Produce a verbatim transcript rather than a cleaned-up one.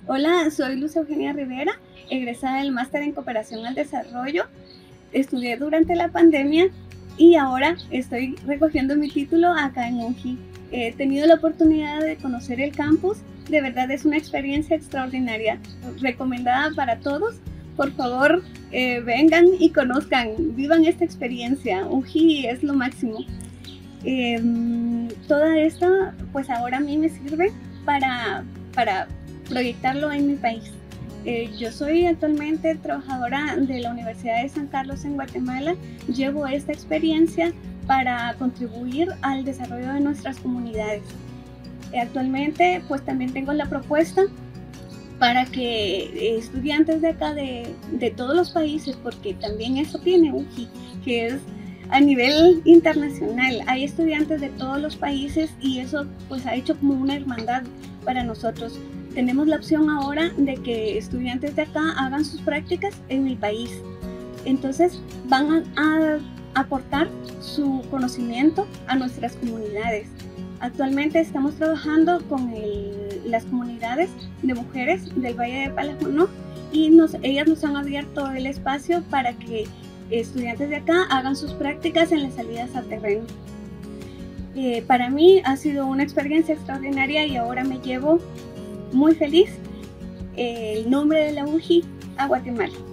Hola, soy Luz Eugenia Rivera, egresada del Máster en Cooperación al Desarrollo. Estudié durante la pandemia y ahora estoy recogiendo mi título acá en U N G I. He tenido la oportunidad de conocer el campus. De verdad es una experiencia extraordinaria, recomendada para todos. Por favor, eh, vengan y conozcan, vivan esta experiencia. U N G I es lo máximo. Eh, toda esta, pues ahora a mí me sirve para, para proyectarlo en mi país. Eh, yo soy actualmente trabajadora de la Universidad de San Carlos en Guatemala. Llevo esta experiencia para contribuir al desarrollo de nuestras comunidades. Eh, actualmente pues también tengo la propuesta para que eh, estudiantes de acá de, de todos los países, porque también eso tiene U N G I, que es a nivel internacional. Hay estudiantes de todos los países y eso pues ha hecho como una hermandad para nosotros. Tenemos la opción ahora de que estudiantes de acá hagan sus prácticas en mi país. Entonces van a, a aportar su conocimiento a nuestras comunidades. Actualmente estamos trabajando con el, las comunidades de mujeres del Valle de Palajuno y nos, ellas nos han abierto el espacio para que estudiantes de acá hagan sus prácticas en las salidas a terreno. Eh, para mí ha sido una experiencia extraordinaria y ahora me llevo muy feliz el nombre de la U N G I a Guatemala.